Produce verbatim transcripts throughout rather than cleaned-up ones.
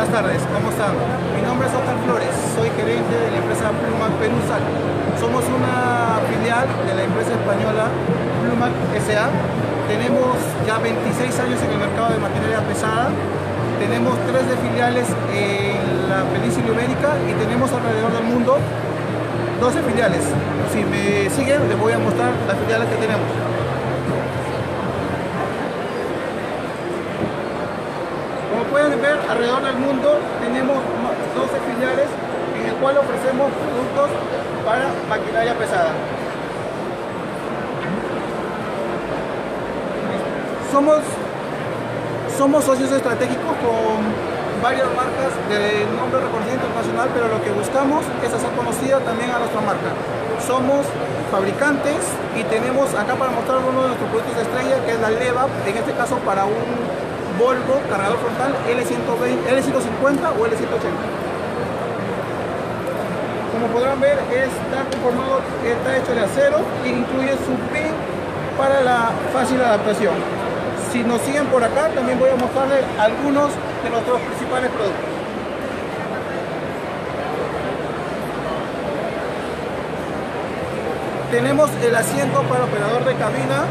tardes, ¿cómo están? Mi nombre es Oscar Flores, soy gerente de la empresa Plumac Perú S A C. Somos una filial de la empresa española Plumac S A Tenemos ya veintiséis años en el mercado de maquinaria pesada. Tenemos tres de filiales en la península ibérica y tenemos alrededor del mundo doce filiales. Si me siguen, les voy a mostrar las filiales que tenemos. Como pueden ver, alrededor del mundo tenemos doce filiales en el cual ofrecemos productos para maquinaria pesada. Somos, somos socios estratégicos con varias marcas de nombre reconocido internacional, pero lo que buscamos es hacer conocida también a nuestra marca. Somos fabricantes y tenemos acá para mostrar uno de nuestros productos de estrella, que es la Leva, en este caso para un Volvo cargador frontal L ciento veinte, L ciento cincuenta o L ciento ochenta. Como podrán ver, está conformado, está hecho de acero e incluye su pin para la fácil adaptación. Si nos siguen por acá, también voy a mostrarles algunos de nuestros principales productos. Tenemos el asiento para operador de cabina,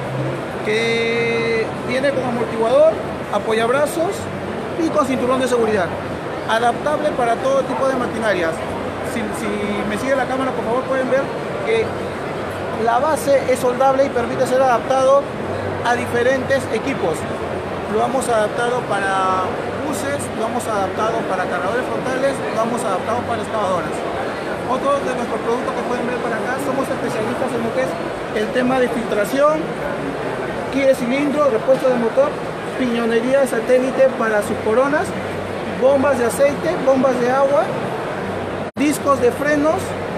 que viene con amortiguador, apoyabrazos y con cinturón de seguridad, adaptable para todo tipo de maquinarias. Si, si me sigue la cámara, por favor, pueden ver que la base es soldable y permite ser adaptado a diferentes equipos. Lo hemos adaptado para buses, lo hemos adaptado para cargadores frontales, lo hemos adaptado para excavadoras. Otros de nuestros productos que pueden ver para acá, somos especialistas en lo que es el tema de filtración, key de cilindro, repuesto de motor, piñonería satélite para sus coronas, bombas de aceite, bombas de agua, discos de frenos,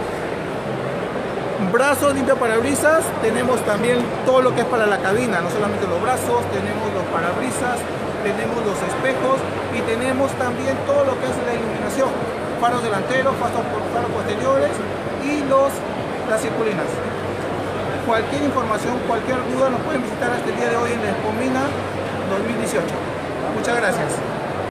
brazos limpia parabrisas. Tenemos también todo lo que es para la cabina, no solamente los brazos, tenemos los parabrisas, tenemos los espejos y tenemos también todo lo que es la iluminación, faros delanteros, faros, faros posteriores y los, las circulinas. Cualquier información, cualquier duda nos pueden visitar hasta el día de hoy en la Expomina dos mil dieciocho. Muchas gracias.